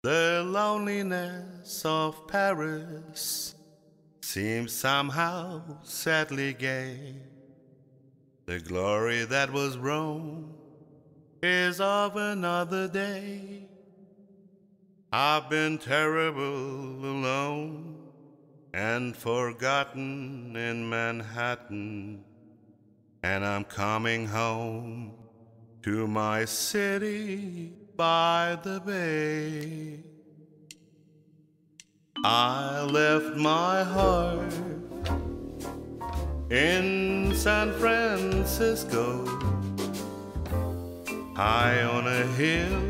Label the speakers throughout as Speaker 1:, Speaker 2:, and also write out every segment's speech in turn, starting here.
Speaker 1: The loneliness of Paris seems somehow sadly gay. The glory that was Rome is of another day. I've been terrible alone and forgotten in Manhattan, and I'm coming home to my city by the bay. I left my heart in San Francisco, high on a hill.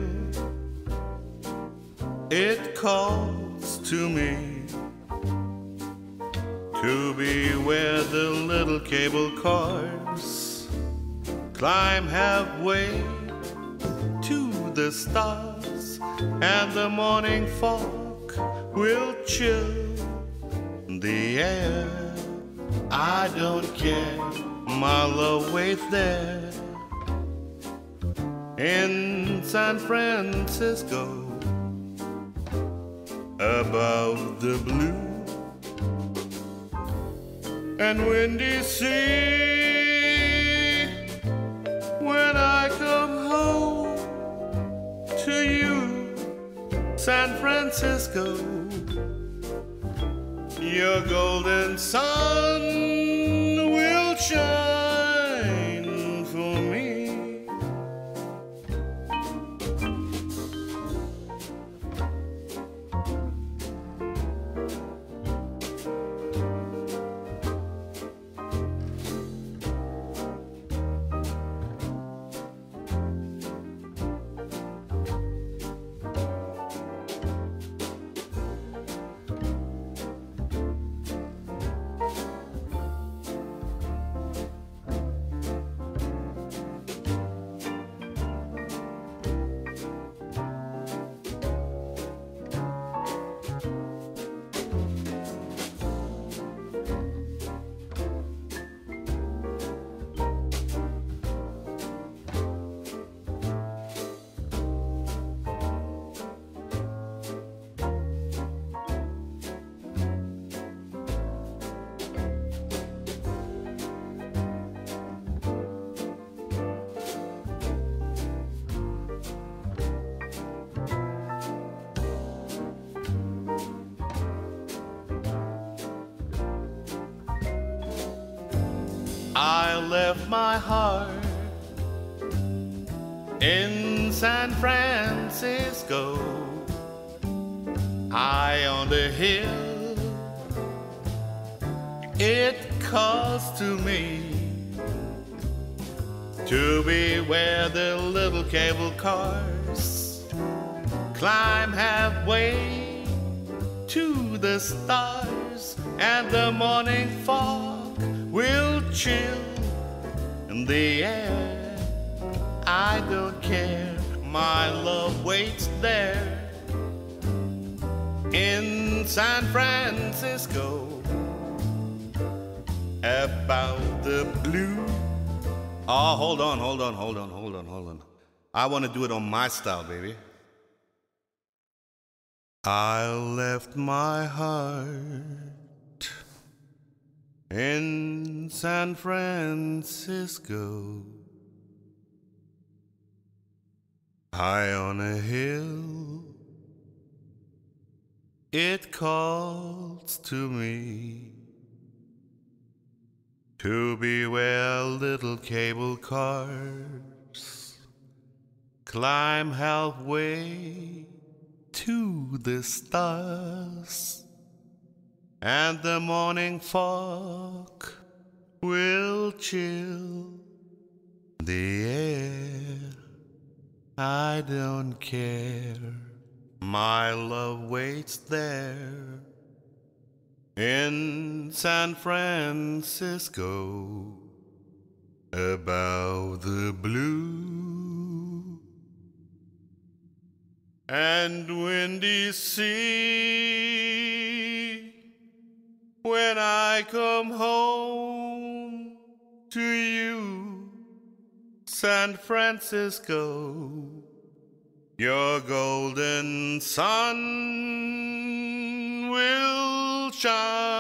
Speaker 1: It calls to me to be where the little cable cars climb halfway to the stars, and the morning fog will chill the air. I don't care, my love waits there in San Francisco, above the blue and windy sea. When I come home to you, San Francisco, your golden sun will shine for me. I left my heart in San Francisco, high on the hill. It calls to me to be where the little cable cars climb halfway to the stars, and the morning fog will chill in the air. I don't care, my love waits there in San Francisco, about the blue. Oh, hold on. I want to do it on my style, baby. I left my heart in San Francisco, high on a hill. It calls to me to be where little cable cars climb halfway to the stars, and the morning fog will chill the air. I don't care, my love waits there in San Francisco, above the blue and windy sea. When I come home to you, San Francisco, Your golden sun will shine